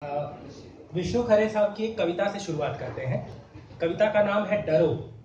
अ, विष्णु खरे साहब की एक कविता से शुरुआत करते हैं। कविता का नाम है डरो।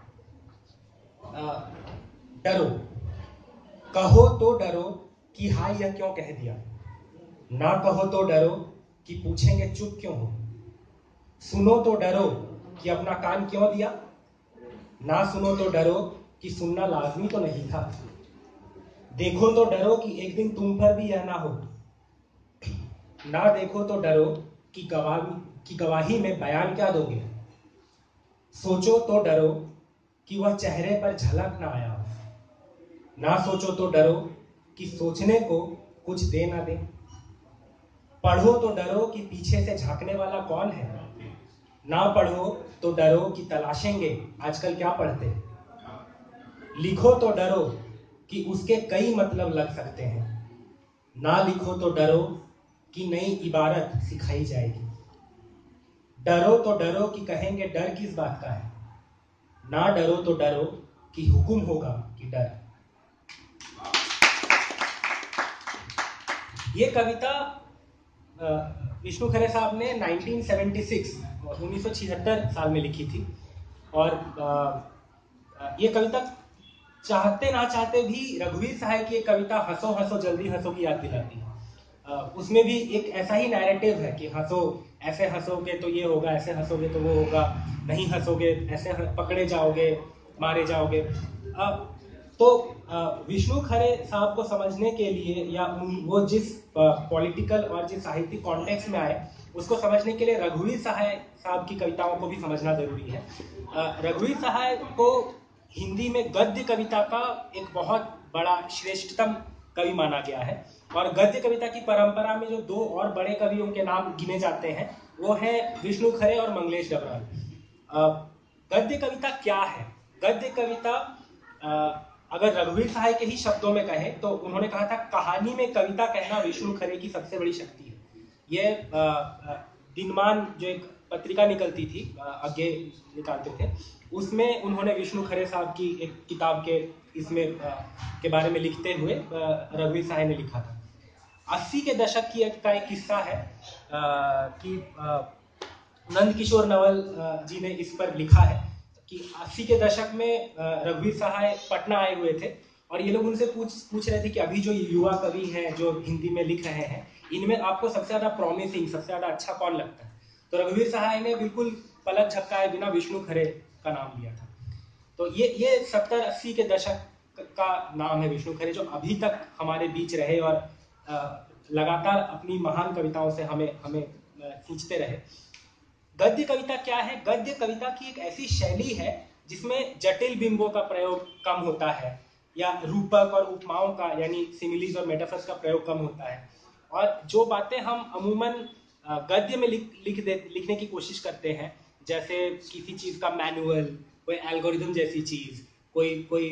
डरो, कहो तो डरो कि हाय यह क्यों कह दिया, ना कहो तो डरो कि पूछेंगे चुप क्यों हो, सुनो तो डरो कि अपना कान क्यों दिया, ना सुनो तो डरो कि सुनना लाजमी तो नहीं था, देखो तो डरो कि एक दिन तुम पर भी यह ना हो, ना देखो तो डरो कि गवाही में बयान क्या दोगे, सोचो तो डरो कि वह चेहरे पर झलक ना आया हो, ना सोचो तो डरो कि सोचने को कुछ दे ना दे, पढ़ो तो डरो कि पीछे से झांकने वाला कौन है, ना पढ़ो तो डरो कि तलाशेंगे आजकल क्या पढ़ते, लिखो तो डरो कि उसके कई मतलब लग सकते हैं, ना लिखो तो डरो कि नई इबारत सिखाई जाएगी, डरो तो डरो कि कहेंगे डर किस बात का है, ना डरो तो डरो कि हुक्म होगा कि डर। ये कविता विष्णु खरे साहब ने 1976 साल में लिखी थी। और ये कविता चाहते ना चाहते भी रघुवीर सहाय की एक कविता हंसो हंसो जल्दी हंसो की याद दिलाती है। उसमें भी एक ऐसा ही नैरेटिव है कि हंसो, ऐसे हंसोगे तो ये होगा, ऐसे हंसोगे तो वो होगा, नहीं हंसोगे ऐसे पकड़े जाओगे, मारे जाओगे। तो विष्णु खरे साहब को समझने के लिए या वो जिस पॉलिटिकल और जिस साहित्यिक कॉन्टेक्स्ट में आए उसको समझने के लिए रघुवीर सहाय साहब की कविताओं को भी समझना जरूरी है। रघुवीर सहाय को हिंदी में गद्य कविता का एक बहुत बड़ा श्रेष्ठतम कवि माना गया है, और गद्य कविता की परंपरा में जो दो और बड़े कवियों के नाम गिने जाते हैं वो है विष्णु खरे और मंगलेश डबराल। गद्य कविता क्या है? गद्य कविता अगर रघुवीर सहाय के ही शब्दों में कहें तो उन्होंने कहा था, कहानी में कविता कहना विष्णु खरे की सबसे बड़ी शक्ति है। ये दिनमान जो एक पत्रिका निकलती थी, आगे निकालते थे, उसमें उन्होंने विष्णु खरे साहब की एक किताब के इसमें के बारे में लिखते हुए रघुवीर सहाय ने लिखा था। 80 के दशक का एक किस्सा है कि नंद किशोर नवल जी ने इस पर लिखा है कि 80 के दशक में रघुवीर सहाय पटना आए हुए थे और ये लोग उनसे पूछ रहे थे कि अभी जो युवा कवि हैं जो हिंदी में लिख रहे हैं, इनमें आपको सबसे ज्यादा प्रॉमिसिंग, सबसे ज्यादा अच्छा कौन लगता है? तो रघुवीर सहाय ने बिल्कुल पलक झपकाए बिना विष्णु खरे का नाम लिया था। तो ये 70-80 के दशक का नाम है विष्णु खरे, जो अभी तक हमारे बीच रहे और लगातार अपनी महान कविताओं से हमें हमें सींचते रहे। गद्य कविता क्या है? गद्य कविता की एक ऐसी शैली है जिसमें जटिल बिंबों का प्रयोग कम होता है या रूपक और उपमाओं का यानी सिमिलीज और मेटाफर्स का प्रयोग कम होता है, और जो बातें हम अमूमन गद्य में लिखने की कोशिश करते हैं, जैसे किसी चीज का मैनुअल, कोई एल्गोरिदम जैसी चीज, कोई कोई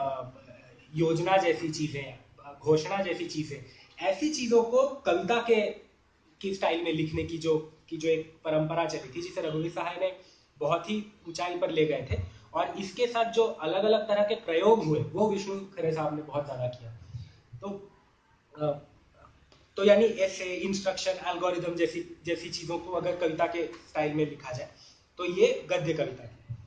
योजना जैसी चीजें, घोषणा जैसी चीजें, ऐसी चीजों को कविता की स्टाइल में लिखने की जो एक परंपरा चली थी, जिसे रघुवीर सहाय ने बहुत ही ऊंचाई पर ले गए थे, और इसके साथ जो अलग अलग तरह के प्रयोग हुए वो विष्णु खरे साहब ने बहुत ज्यादा किया। तो यानी ऐसे इंस्ट्रक्शन, एल्गोरिदम जैसी चीजों को अगर कविता के स्टाइल में लिखा जाए तो ये गद्य कविता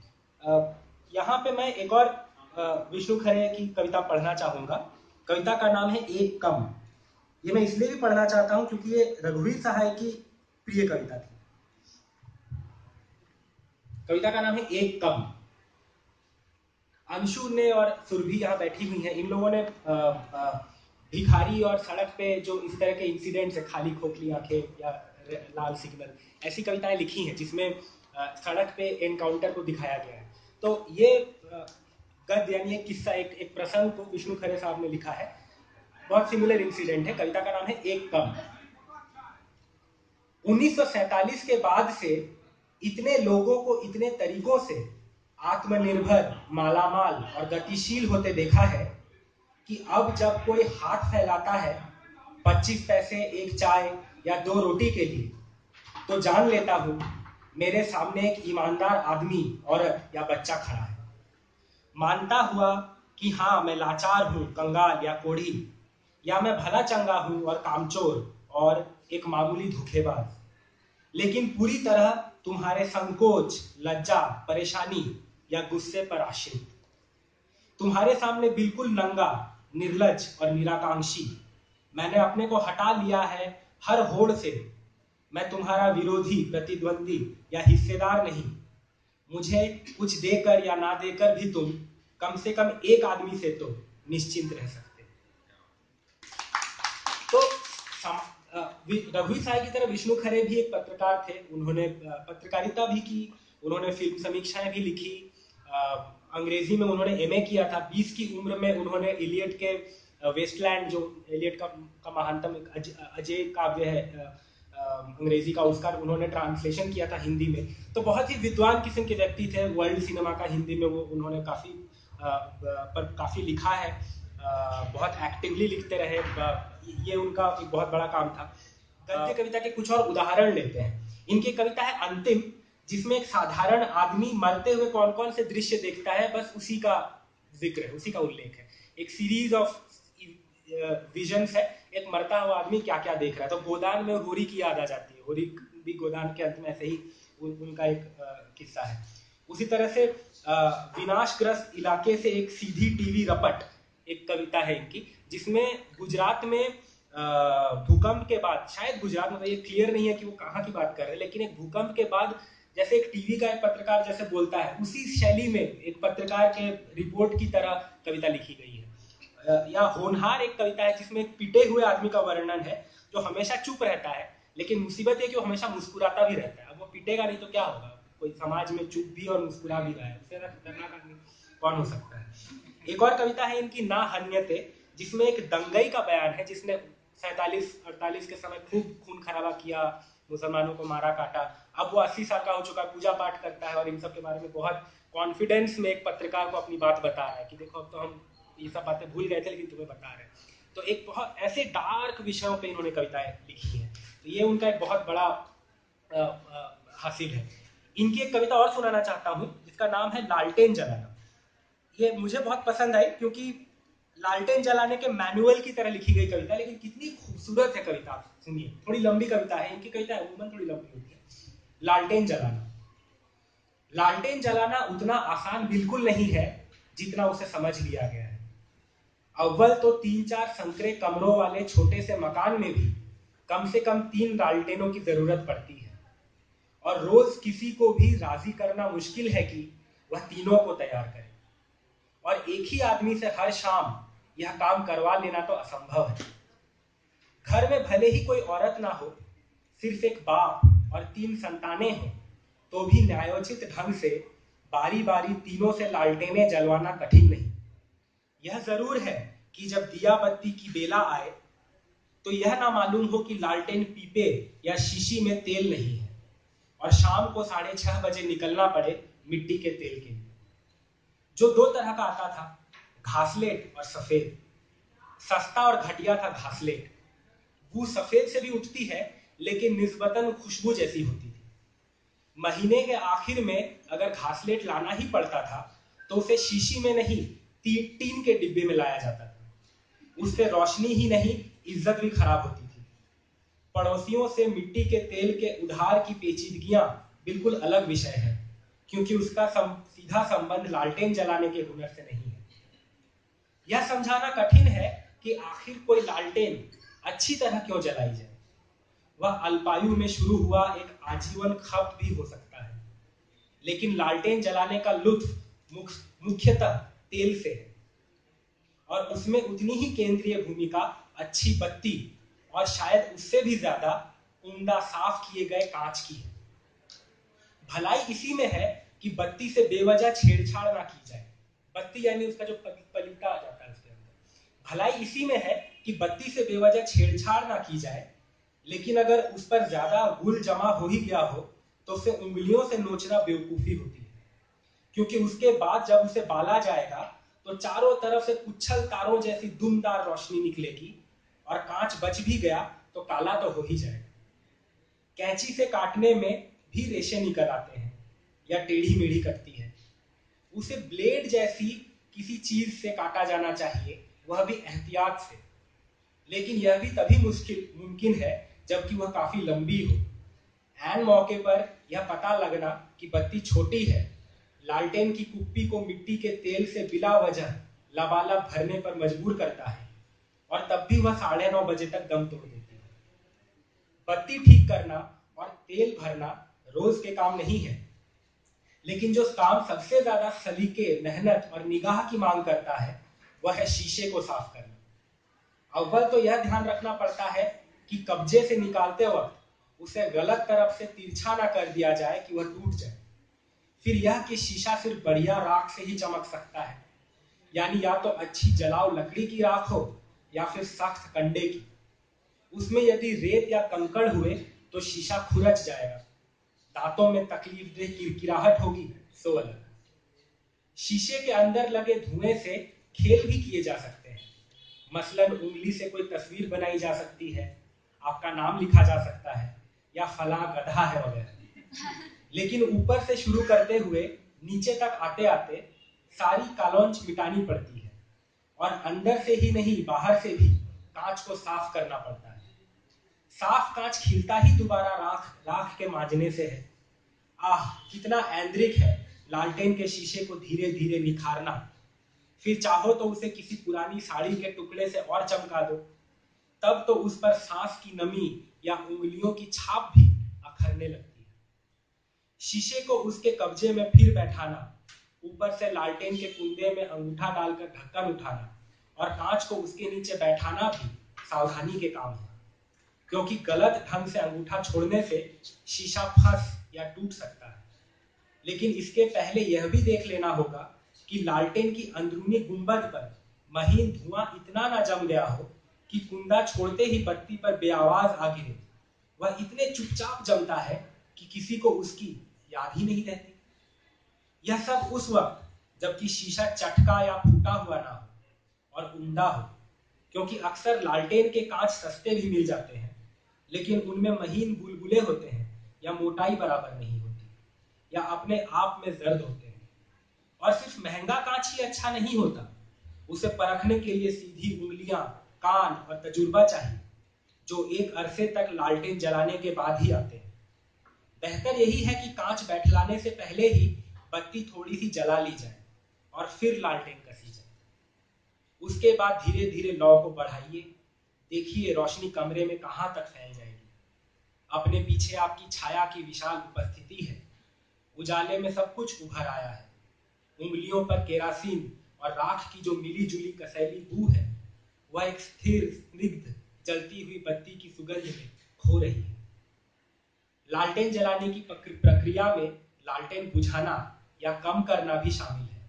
थी। यहाँ पे मैं एक और विष्णु खरे की कविता पढ़ना चाहूंगा। कविता का नाम है एक कम। ये मैं इसलिए भी पढ़ना चाहता हूं क्योंकि ये रघुवीर सहाय की प्रिय कविता थी। कविता का नाम है एक कम। अंशु ने और सुरभि यहाँ बैठी हुई हैं, इन लोगों ने भिखारी और सड़क पे जो इस तरह के इंसिडेंट्स है, खाली खोखली आंखें या लाल सिग्नल, ऐसी कविताएं लिखी हैं जिसमें सड़क पे एनकाउंटर को दिखाया गया है। तो ये गद्य यानी एक किस्सा, एक प्रसंग को विष्णु खरे साहब ने लिखा है। बहुत सिमिलर इंसिडेंट है। कविता का नाम है एक कम। 1947 के बाद से इतने लोगों को इतने तरीकों से आत्मनिर्भर, मालामाल और गतिशील होते देखा है कि अब जब कोई हाथ फैलाता है 25 पैसे, एक चाय या 2 रोटी के लिए, तो जान लेता हूं मेरे सामने एक ईमानदार आदमी, औरत या बच्चा खड़ा है। मानता हुआ कि हाँ, मैं लाचार हूं, कंगाल या कोढ़ी, या मैं भला चंगा हूं और कामचोर और एक मामूली धोखेबाज, लेकिन पूरी तरह तुम्हारे संकोच, लज्जा, परेशानी या गुस्से पर आश्रित। तुम्हारे सामने बिल्कुल नंगा, निर्लज और निराकांक्षी मैंने अपने को हटा लिया है हर होड़ से। मैं तुम्हारा विरोधी, प्रतिद्वंदी या हिस्सेदार नहीं। मुझे कुछ देकर या ना देकर भी तुम कम से कम एक आदमी से तो निश्चिंत रह सकते। तो रघुवीर साय की तरह विष्णु खरे भी एक पत्रकार थे। उन्होंने पत्रकारिता भी की, उन्होंने फिल्म समीक्षाएं भी लिखी, अंग्रेजी में उन्होंने एमए किया था। 20 की उम्र में उन्होंने इलियट के वेस्टलैंड, जो इलियट का महानतम अजय काव्य है अंग्रेजी का, उसका उन्होंने ट्रांसलेशन किया था हिंदी में। तो बहुत ही विद्वान किस्म के व्यक्ति थे। वर्ल्ड सिनेमा का हिंदी में वो उन्होंने काफी लिखा है, बहुत एक्टिवली लिखते रहे। ये उनका एक बहुत बड़ा काम था। गद्य कविता के कुछ और उदाहरण लेते हैं। इनकी कविता है अंतिम, जिसमें एक साधारण आदमी मरते हुए कौन कौन से दृश्य देखता है, बस उसी का जिक्र है, उसी का उल्लेख है। एक सीरीज ऑफ विजन्स है, एक मरता हुआ आदमी क्या क्या देख रहा है। तो गोदान में होरी की याद आ जाती है। होरी भी गोदान के अंत में ऐसे ही उनका एक किस्सा है। उसी तरह से विनाशग्रस्त इलाके से एक सीधी टीवी रपट एक कविता है इनकी, जिसमें गुजरात में भूकंप के बाद, शायद गुजरात में, तो ये क्लियर नहीं है कि वो कहाँ की बात कर रहे हैं, लेकिन एक भूकंप के बाद जैसे एक टीवी का एक पत्रकार जैसे बोलता है, उसी शैली में एक पत्रकार के रिपोर्ट की तरह कविता लिखी गई है। या होनहार एक कविता है जिसमें एक पिटे हुए आदमी का वर्णन है जो हमेशा चुप रहता है, लेकिन मुसीबत है कि वो हमेशा मुस्कुराता भी रहता है। अब वो पिटेगा नहीं तो क्या होगा? कोई समाज में चुप भी और मुस्कुरा भी रहा है, उससे खतरनाक आदमी कौन हो सकता है? एक और कविता है इनकी ना हन्यते, जिसमें एक दंगई का बयान है, जिसने 47-48 के समय खूब खून खराबा किया, मुसलमानों को मारा काटा। अब वो 80 साल का हो चुका, पूजा पाठ करता है और इन सब के बारे में बहुत कॉन्फिडेंस में एक पत्रकार को अपनी बात बता रहा है कि देखो अब तो हम ये सब बातें भूल गए थे, लेकिन तुम्हें बता रहे हैं। तो एक बहुत ऐसे डार्क विषयों पे इन्होंने कविताएं लिखी है। तो ये उनका एक बहुत बड़ा हासिल है। इनकी एक कविता और सुनाना चाहता हूँ, जिसका नाम है लालटेन जलाना। ये मुझे बहुत पसंद आई क्योंकि लालटेन जलाने के मैनुअल की तरह लिखी गई कविता, लेकिन कितनी खूबसूरत है कविता। सुनिए, थोड़ी लंबी कविता है। इनकी कविता अमूमन थोड़ी लंबी होती है। लालटेन जलाना। लालटेन जलाना उतना आसान बिल्कुल नहीं है जितना उसे समझ लिया गया है। अव्वल तो 3-4 संकरे कमरों वाले छोटे से मकान में भी कम से कम 3 लालटेनों की जरूरत पड़ती है, और रोज किसी को भी राजी करना मुश्किल है कि वह तीनों को तैयार करे। और एक ही आदमी से हर शाम यह काम करवा लेना तो असंभव है। घर में भले ही कोई औरत ना हो, सिर्फ एक बाप और 3 संतानें हो, तो भी न्यायोचित ढंग से बारी बारी तीनों से लालटेनें जलवाना कठिन नहीं। यह जरूर है कि जब दिया बत्ती की बेला आए तो यह ना मालूम हो कि लालटेन पीपे या शीशी में तेल नहीं है, और शाम को 6:30 बजे निकलना पड़े मिट्टी के तेल के लिए, जो 2 तरह का आता था, घासलेट और सफेद। सस्ता और घटिया था घासलेट। बू सफेद से भी उठती है, लेकिन निस्बतन खुशबू जैसी होती थी। महीने के आखिर में अगर घासलेट लाना ही पड़ता था तो उसे शीशी में नहीं, टीन के डिब्बे में लाया जाता था। उससे रोशनी ही नहीं, इज्जत भी खराब होती थी। पड़ोसियों से मिट्टी के तेल के उधार की पेचीदगियां बिल्कुल अलग विषय है, क्योंकि उसका सीधा संबंध लालटेन जलाने के हुनर से नहीं है। यह समझाना कठिन है कि आखिर कोई लालटेन अच्छी तरह क्यों जलाई जाए। वह अल्पायु में शुरू हुआ एक आजीवन खप भी हो सकता है, लेकिन लालटेन जलाने का लुत्फ मुख्यतः तेल से है, और उसमें उतनी ही केंद्रीय भूमिका अच्छी बत्ती और शायद उससे भी ज्यादा उम्दा साफ किए गए कांच की है। भलाई इसी में है कि बत्ती से बेवजह छेड़छाड़ ना की जाए। बत्ती यानी उसका जो पलीता आ जाता है उसके अंदर। भलाई इसी में है कि बत्ती से बेवजह छेड़छाड़ ना की जाए, लेकिन अगर उस पर ज्यादा गुल जमा हो ही गया हो तो उसे उंगलियों से नोचना बेवकूफी होती है, क्योंकि उसके बाद जब उसे बाला जाएगा तो चारों तरफ से उछल तारों जैसी दुमदार रोशनी निकलेगी, और कांच बच भी गया तो काला तो हो ही जाएगा। कैंची से काटने में भी रेशे निकल आते हैं या टेढ़ी मेढ़ी कटती है। उसे ब्लेड जैसी किसी चीज से काटा जाना चाहिए, वह भी एहतियात से, लेकिन यह भी तभी मुमकिन है जबकि वह काफी लंबी हो। ऐन मौके पर यह पता लगना कि बत्ती छोटी है लालटेन की कुप्पी को मिट्टी के तेल से बिला वजह लबालब भरने पर मजबूर करता है और तब भी वह 9:30 बजे तक दम तोड़ देती है। बत्ती ठीक करना और तेल भरना रोज के काम नहीं है, लेकिन जो काम सबसे ज्यादा सलीके, मेहनत और निगाह की मांग करता है वह है शीशे को साफ करना। अव्वल तो यह ध्यान रखना पड़ता है कि कब्जे से निकालते वक्त उसे गलत तरफ से तिरछा ना कर दिया जाए कि वह टूट जाए। फिर यह कि शीशा सिर्फ बढ़िया राख से ही चमक सकता है, यानी या तो अच्छी जलाव लकड़ी की राख हो या फिर सख्त कंडे की। उसमें यदि रेत या कंकड़ हुए तो शीशा खुरच जाएगा, दांतों में तकलीफदेह किरकिराहट होगी सो अलग। शीशे के अंदर लगे धुएं से खेल भी किए जा सकते हैं। मसलन उंगली से कोई तस्वीर बनाई जा सकती है, आपका नाम लिखा जा सकता है या फला गधा है वगैरह। लेकिन ऊपर से शुरू करते हुए नीचे तक आते आते सारी कालौंच मिटानी पड़ती है और अंदर से ही नहीं बाहर से भी कांच को साफ करना पड़ता है। साफ कांच खिलता ही दोबारा राख के मांजने से है। आह, कितना ऐंद्रिक है लालटेन के शीशे को धीरे धीरे निखारना। फिर चाहो तो उसे किसी पुरानी साड़ी के टुकड़े से और चमका दो, तब तो उस पर सांस की नमी या उंगलियों की छाप भी अखरने लगती है। शीशे को उसके कब्जे में फिर बैठाना, ऊपर से लालटेन के कुंदे में अंगूठा डालकर ढक्कन उठाना और कांच को उसके नीचे बैठाना भी सावधानी के काम है, क्योंकि गलत ढंग से अंगूठा छोड़ने से शीशा फंस या टूट सकता है। लेकिन इसके पहले यह भी देख लेना होगा कि लालटेन की अंदरूनी गुंबद पर महीन धुआं इतना ना जम गया हो कि कुंदा छोड़ते ही बत्ती पर बेआवाज आ गिरे। वह इतने चुपचाप जमता है कि किसी को उसकी याद ही नहीं रहती। यह सब उस वक्त जबकि शीशा चटका या फूटा हुआ ना हो और उम्दा हो, क्योंकि अक्सर लालटेन के कांच सस्ते भी मिल जाते हैं, लेकिन उनमें महीन बुलबुले होते हैं या मोटाई बराबर नहीं होती या अपने आप में जर्द होते हैं। और सिर्फ महंगा कांच ही अच्छा नहीं होता, उसे परखने के लिए सीधी उंगलियां, कान और तजुर्बा चाहिए, जो एक अरसे तक लालटेन जलाने के बाद ही आते हैं। बेहतर यही है कि कांच बैठलाने से पहले ही बत्ती थोड़ी सी जला ली जाए और फिर लालटेन कसी जाए। उसके बाद धीरे धीरे लौ को बढ़ाइए, देखिए रोशनी कमरे में कहां तक फैल जाएगी। अपने पीछे आपकी छाया की विशाल उपस्थिति है, उजाले में सब कुछ उभर आया है। उंगलियों पर केरासिन और राख की जो मिली जुली कसैली बू है, वह एक स्थिर स्निग्ध जलती हुई बत्ती की सुगंध में खो रही है। लालटेन जलाने की प्रक्रिया में लालटेन बुझाना या कम करना भी शामिल है।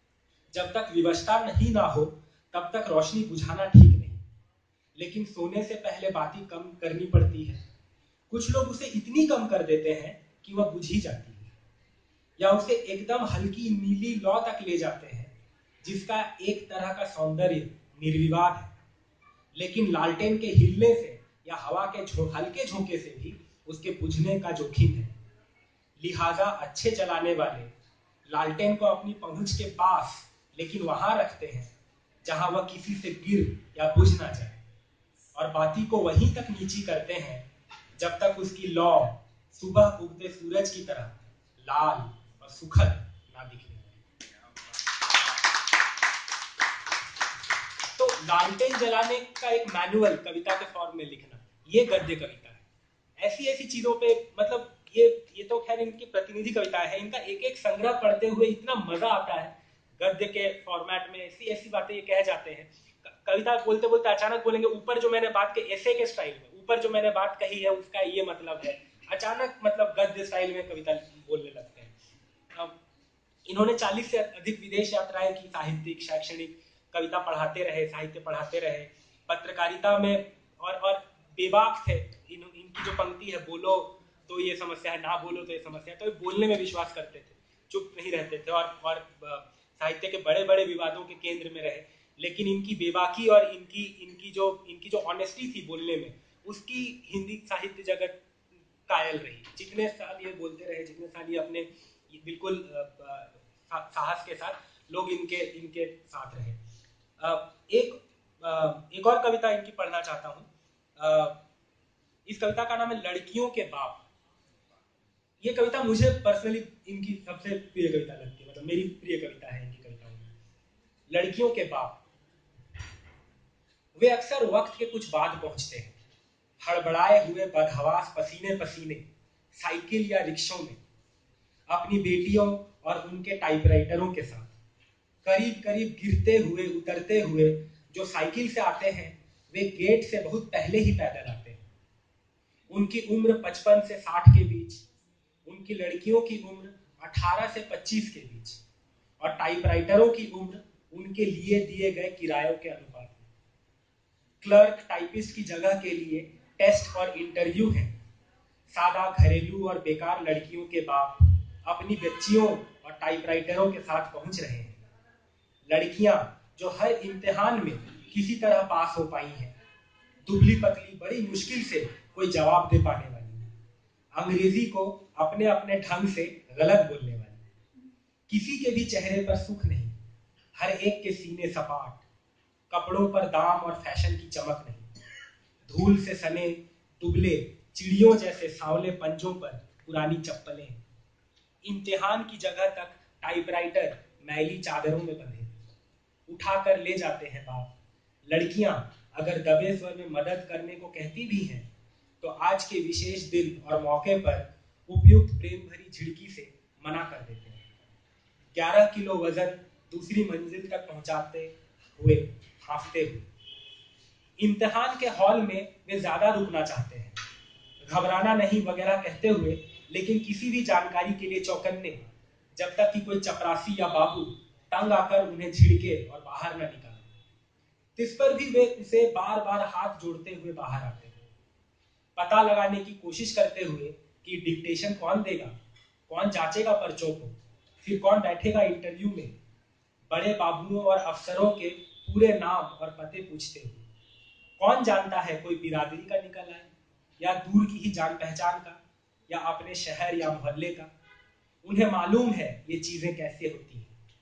जब तक विवशता नहीं ना हो तब तक रोशनी बुझाना ठीक नहीं, लेकिन सोने से पहले बाती कम करनी पड़ती है। कुछ लोग उसे इतनी कम कर देते हैं कि वह बुझ ही जाती है, या उसे एकदम हल्की नीली लौ तक ले जाते हैं, जिसका एक तरह का सौंदर्य निर्विवाद है। लेकिन लालटेन के हिलने से या हवा के हल्के झोंके से भी उसके बुझने का जोखिम है। लिहाजा अच्छे जलाने वाले लालटेन को अपनी पहुंच के पास, लेकिन वहां रखते हैं जहां वह किसी से गिर या बुझ ना जाए, और बाती को वहीं तक नीची करते हैं जब तक उसकी लौ सुबह उगते सूरज की तरह लाल और सुखद ना दिखने लगे। तो लालटेन जलाने का एक मैनुअल कविता के फॉर्म में लिखना, ये गद्य कविता है। ऐसी ऐसी चीजों पे, मतलब ये तो खैर इनकी प्रतिनिधि कविता है, इनका एक एक संग्रह पढ़ते हुए इतना मजा आता है। गद्य के फॉर्मेट में ऐसी ऐसी बातें ये कह जाते हैं। कविता बोलते बोलते अचानक बोलेंगे ऊपर जो मैंने बात की ऐसे के स्टाइल में, ऊपर जो मैंने बात कही है उसका ये मतलब है, अचानक मतलब गद्य स्टाइल में कविता बोलने लगते हैं। इन्होंने 40 से अधिक विदेश यात्राएं की, साहित्यिक शैक्षणिक, कविता पढ़ाते रहे, साहित्य पढ़ाते रहे, पत्रकारिता में और बेबाक थे। इनकी जो पंक्ति है, बोलो तो ये समस्या है, ना बोलो तो ये समस्या है, तो बोलने में विश्वास करते थे, चुप नहीं रहते थे और साहित्य के बड़े बड़े विवादों के केंद्र में रहे। लेकिन इनकी बेबाकी और इनकी जो ऑनेस्टी थी बोलने में, उसकी हिंदी साहित्य जगत कायल रही। जितने साल ये बोलते रहे, जितने साल ये अपने बिल्कुल साहस के साथ लोग इनके साथ रहे। एक और कविता इनकी पढ़ना चाहता हूँ। इस कविता का नाम है लड़कियों के बाप। ये कविता मुझे पर्सनली इनकी सबसे प्रिय कविता लगती है, मतलब मेरी प्रिय कविता है इनकी कविताओं में। लड़कियों के बाप। वे अक्सर वक्त के कुछ बाद पहुंचते हैं, हड़बड़ाए हुए बदहवास पसीने पसीने, साइकिल या रिक्शों में, अपनी बेटियों और उनके टाइपराइटरों के साथ। करीब करीब गिरते हुए उतरते हुए जो साइकिल से आते हैं वे गेट से बहुत पहले ही पैदल आते हैं। उनकी उम्र 55 से 60 के बीच, उनकी लड़कियों की उम्र 18 से 25 के बीच, और टाइपराइटरों की उम्र उनके लिए दिए गए किरायों के अनुपात में। क्लर्क टाइपिस्ट की जगह के लिए टेस्ट और इंटरव्यू है। सादा घरेलू और बेकार लड़कियों के बाप अपनी बच्चियों और टाइपराइटरों के साथ पहुंच रहे हैं। लड़कियां जो हर इम्तिहान में किसी तरह पास हो पाई हैं, दुबली पतली बड़ी मुश्किल से कोई जवाब दे पाने वाली, अंग्रेजी को अपने अपने ढंग से गलत बोलने वाली, किसी के भी चेहरे पर सुख नहीं, हर एक के सीने सपाट, कपड़ों पर दाम और फैशन की चमक नहीं, धूल से सने दुबले चिड़ियों जैसे सांवले पंजों पर पुरानी चप्पलें, इम्तिहान की जगह तक टाइपराइटर मैली चादरों में बंधे, उठाकर ले जाते हैं बाप। लड़कियां अगर दबे स्वर में मदद करने को कहती भी हैं तो आज के विशेष दिन और मौके पर उपयुक्त प्रेम भरी झिड़की से मना कर देते हैं। 11 किलो वजन दूसरी मंजिल तक पहुंचाते हुए हांफते हुए। इम्तिहान के हॉल में वे ज्यादा रुकना चाहते हैं, घबराना नहीं वगैरह कहते हुए, लेकिन किसी भी जानकारी के लिए चौकन्ने, जब तक कि कोई चपरासी या बाबू तंग आकर उन्हें झिड़के और बाहर न निकाले। इस पर भी वे उसे बार बार हाथ जोड़ते हुए बाहर आते हैं, पता लगाने की कोशिश करते हुए कि डिक्टेशन कौन देगा, कौन जांचेगा पर्चों को, फिर कौन बैठेगा इंटरव्यू में। बड़े बाबुओं और अफसरों के पूरे नाम और पते पूछते हुए। कौन जानता है कोई बिरादरी का निकल आए, या दूर की ही जान पहचान का, या अपने शहर या मोहल्ले का। उन्हें मालूम है ये चीजें कैसे होती हैं।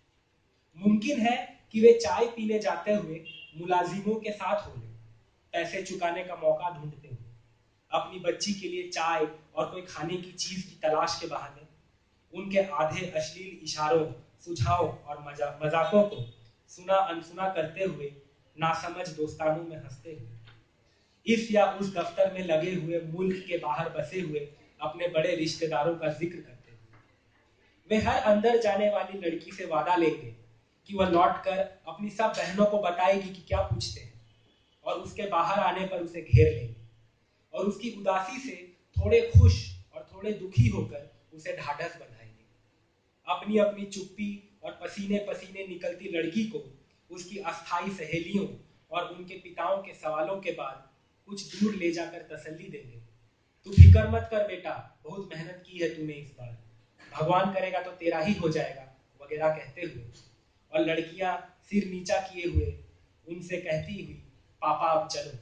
मुमकिन है कि वे चाय पीने जाते हुए मुलाजिमों के साथ हो ले, पैसे चुकाने का मौका ढूंढते हुए, अपनी बच्ची के लिए चाय और कोई खाने की चीज की तलाश के बहाने, उनके आधे अश्लील इशारों, सुझाव और मजाकों को सुना अनसुना करते हुए, नासमझ दोस्तानों में हंसते हुए, इस या उस दफ्तर में लगे हुए मुल्क के बाहर बसे हुए अपने बड़े रिश्तेदारों का जिक्र करते हुए। वे हर अंदर जाने वाली लड़की से वादा लेंगे कि वह लौटकर अपनी सब बहनों को बताएगी कि क्या पूछते हैं, और उसके बाहर आने पर उसे घेर लेंगे और उसकी उदासी से थोड़े खुश और थोड़े दुखी होकर उसे ढाढ़स बंधाएंगे। अपनी अपनी चुप्पी और पसीने पसीने निकलती लड़की को उसकी अस्थाई सहेलियों और उनके पिताओं के सवालों के बाद कुछ दूर ले जाकर तसल्ली देंगे। तू फिक्र मत कर बेटा, बहुत मेहनत की है तूने इस बार, भगवान करेगा तो तेरा ही हो जाएगा वगैरह कहते हुए। और लड़कियां सिर नीचा किए हुए उनसे कहती हुई, पापा अब चलो।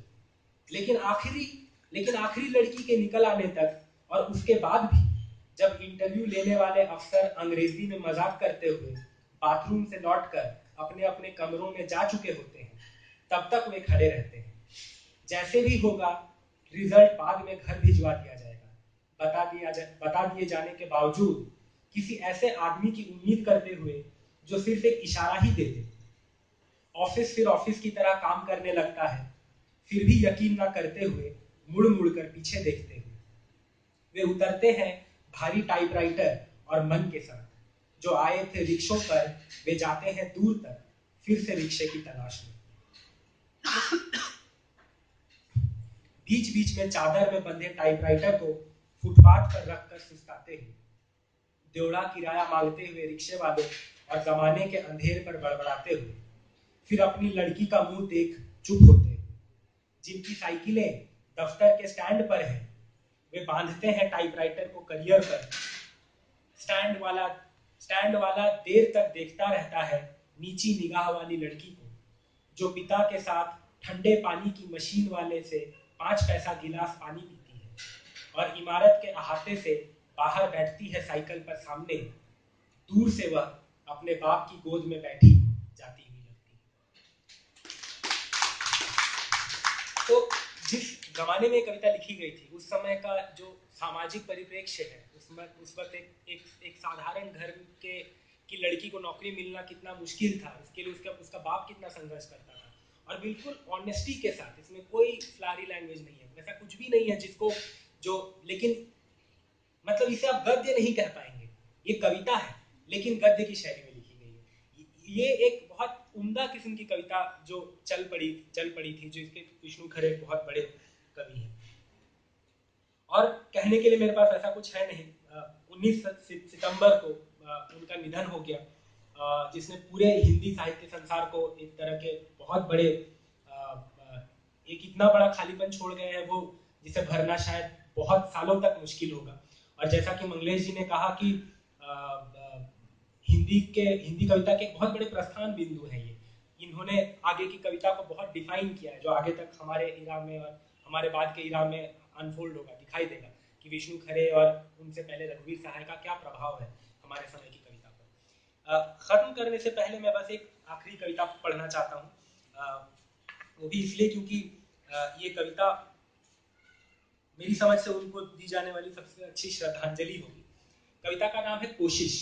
लेकिन आखिरी लड़की के निकल आने तक और उसके बाद भी, जब इंटरव्यू लेने वाले अफसर अंग्रेजी में मजाक करते हुए बाथरूम से लौटकर अपने अपने कमरों में जा चुके होते हैं, तब तक वे खड़े रहते हैं। जैसे भी होगा रिजल्ट बाद में घर भिजवा दिया जाएगा, बता दिए जाने के बावजूद किसी ऐसे आदमी की उम्मीद करते हुए जो सिर्फ एक इशारा ही दे दे। ऑफिस फिर ऑफिस की तरह काम करने लगता है, फिर भी यकीन ना करते हुए मुड़ मुड़ कर पीछे देखते हुए वे उतरते हैं भारी टाइपराइटर और मन के साथ। जो आए थे रिक्शों पर वे जाते हैं दूर तक, फिर से रिक्शे की तलाश में। बीच बीच में चादर में बंधे टाइपराइटर को फुटपाथ पर रखकर सुस्ताते हुए, देवड़ा किराया मांगते हुए रिक्शे वालों और जमाने के अंधेर पर बड़बड़ाते हुए, फिर अपनी लड़की का मुंह देख चुप होते हुए। जिनकी साइकिलें दफ्तर के स्टैंड पर हैं, वे बांधते हैं टाइपराइटर को करियर पर। स्टैंड वाला देर तक देखता रहता है नीची निगाह वाली लड़की को, जो पिता के साथ ठंडे पानी की मशीन वाले से 5 पैसा गिलास पानी पीती है और इमारत के अहाते से बाहर बैठती है साइकिल पर सामने। दूर से वह अपने बाप की गोद में बैठी जाती हुई लगती है। तो जमाने में कविता लिखी गई थी, उस समय का जो सामाजिक परिप्रेक्ष्य है, उसमें उस वक्त एक साधारण घर के की लड़की को नौकरी मिलना कितना मुश्किल था, इसके लिए उसका बाप कितना संघर्ष करता था, और बिल्कुल ऑनेस्टी के साथ, इसमें कोई फ्लारी लैंग्वेज नहीं है, ऐसा कुछ भी नहीं है जिसको जो, लेकिन मतलब इसे आप गद्य नहीं कह पाएंगे, ये कविता है लेकिन गद्य की शैली में लिखी गई है। ये एक बहुत उम्दा किस्म की कविता जो चल पड़ी थी, जो इसके विष्णु खरे बहुत बड़े कवि हैं। और कहने के लिए मेरे पास ऐसा कुछ है नहीं। 19 सितंबर को उनका निधन हो गया, जिसने पूरे हिंदी साहित्य संसार को एक तरह के बहुत बड़े एक इतना बड़ा खालीपन छोड़ गए हैं वो, जिसे भरना शायद बहुत सालों तक मुश्किल होगा। और जैसा कि मंगलेश जी ने कहा कि हिंदी कविता के एक बहुत बड़े प्रस्थान बिंदु हैं ये, इन्होंने आगे की कविता को बहुत डिफाइन किया है, जो आगे तक हमारे इरा में और हमारे बाद के इरा में अनफोल्ड होगा, दिखाई देगा कि विष्णु खरे और उनसे पहले रघुवीर सहाय का क्या प्रभाव है हमारे समय की कविता पर। खत्म करने से पहले मैं बस एक आखिरी कविता पढ़ना चाहता हूँ, वो भी इसलिए क्योंकि ये कविता मेरी समझ से उनको दी जाने वाली सबसे अच्छी श्रद्धांजलि होगी। कविता का नाम है कोशिश।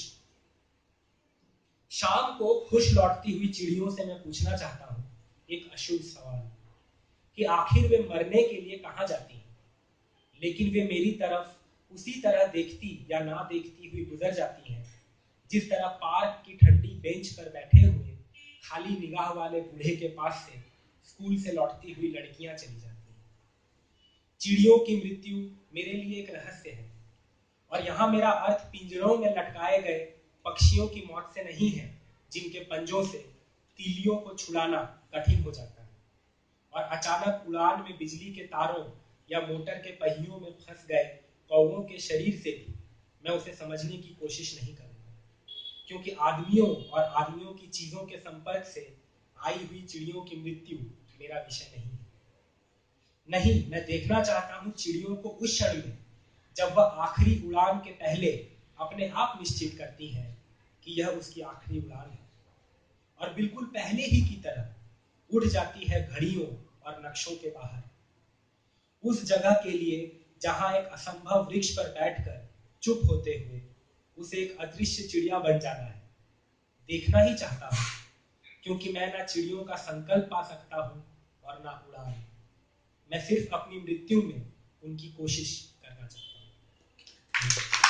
शाम को खुश लौटती हुई चिड़ियों से मैं पूछना चाहता हूँ एक अशुभ सवाल, कि आखिर वे मरने के लिए कहाँ जाती हैं, लेकिन वे मेरी तरफ उसी तरह देखती या ना देखती हुई गुजर जाती हैं जिस तरह पार्क की ठंडी बेंच पर बैठे हुए खाली निगाह वाले बूढ़े के पास से स्कूल से लौटती हुई लड़कियां चली जाती हैं। चिड़ियों की मृत्यु मेरे लिए एक रहस्य है, और यहाँ मेरा अर्थ पिंजरों में लटकाए गए पक्षियों की मौत से नहीं है, जिनके पंजों से तीलियों को छुड़ाना कठिन हो जाता है, और अचानक उड़ान में बिजली के तारों या मोटर के पहियों में फंस गए कौवों के शरीर से भी मैं उसे समझने की कोशिश नहीं करूंगा, क्योंकि आदमियों और आदमियों की चीजों के संपर्क से आई हुई चिड़ियों की मृत्यु मेरा विषय नहीं है। नहीं, मैं देखना चाहता हूं चिड़ियों को उस क्षण में जब वह आखिरी उड़ान के पहले अपने आप निश्चित करती हैं कि यह उसकी आखिरी उड़ान है, और बिल्कुल पहले ही की तरह उड़ जाती है घड़ियों और नक्शों के बाहर, उस जगह के लिए जहां एक असंभव वृक्ष पर बैठकर चुप होते हुए उसे एक अदृश्य चिड़िया बन जाना है। देखना ही चाहता हूं, क्योंकि मैं ना चिड़ियों का संकल्प पा सकता हूं और ना उड़ान। मैं सिर्फ अपनी मृत्यु में उनकी कोशिश करना चाहता हूं।